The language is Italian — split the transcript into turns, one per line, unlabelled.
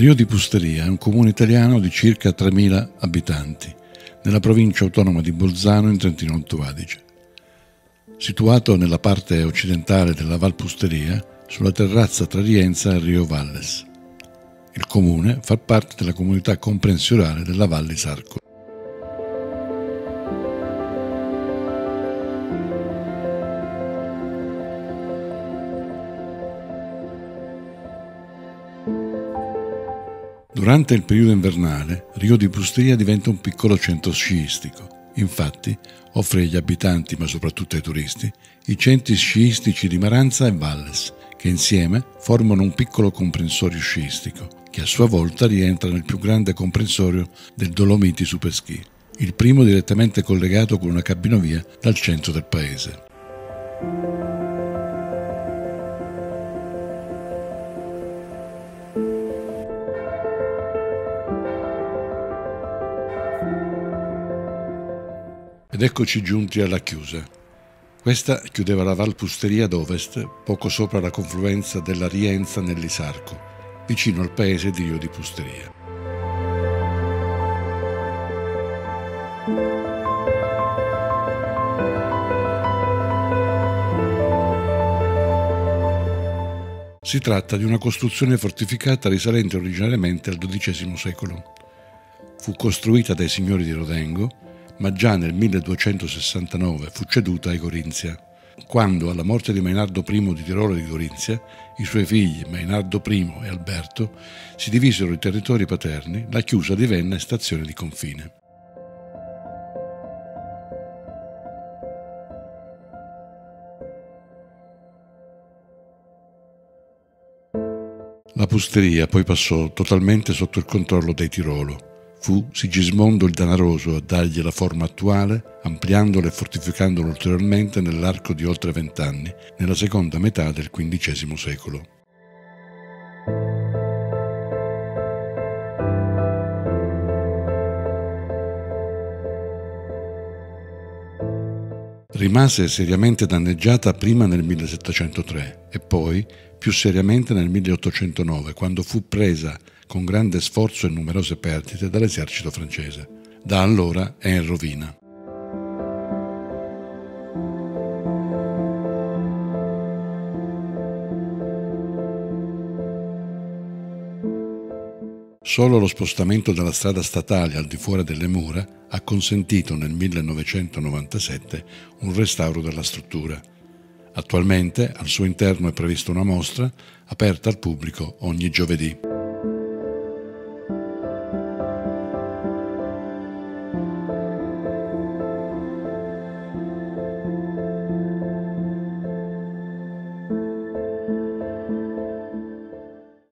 Rio di Pusteria è un comune italiano di circa 3.000 abitanti, nella provincia autonoma di Bolzano in Trentino Alto Adige. Situato nella parte occidentale della Val Pusteria, sulla terrazza tra Rienza e Rio Valles. Il comune fa parte della comunità comprensorale della Val di Sarco. Durante il periodo invernale, Rio di Pusteria diventa un piccolo centro sciistico. Infatti, offre agli abitanti, ma soprattutto ai turisti, i centri sciistici di Maranza e Valles, che insieme formano un piccolo comprensorio sciistico, che a sua volta rientra nel più grande comprensorio del Dolomiti Superski, il primo direttamente collegato con una cabinovia dal centro del paese. Ed eccoci giunti alla chiusa. Questa chiudeva la Val Pusteria ad ovest, poco sopra la confluenza della Rienza nell'Isarco, vicino al paese di Rio di Pusteria. Si tratta di una costruzione fortificata risalente originariamente al XII secolo. Fu costruita dai signori di Rodengo, ma già nel 1269 fu ceduta ai Gorinzia. Quando, alla morte di Mainardo I di Tirolo e di Gorinzia, i suoi figli Mainardo I e Alberto si divisero i territori paterni, la chiusa divenne stazione di confine. La Pusteria poi passò totalmente sotto il controllo dei Tirolo. Fu Sigismondo il Danaroso a dargli la forma attuale, ampliandolo e fortificandolo ulteriormente nell'arco di oltre 20 anni, nella seconda metà del XV secolo. Rimase seriamente danneggiata prima nel 1703 e poi più seriamente nel 1809, quando fu presa con grande sforzo e numerose perdite dall'esercito francese. Da allora è in rovina. Solo lo spostamento della strada statale al di fuori delle mura ha consentito nel 1997 un restauro della struttura. Attualmente al suo interno è prevista una mostra aperta al pubblico ogni giovedì.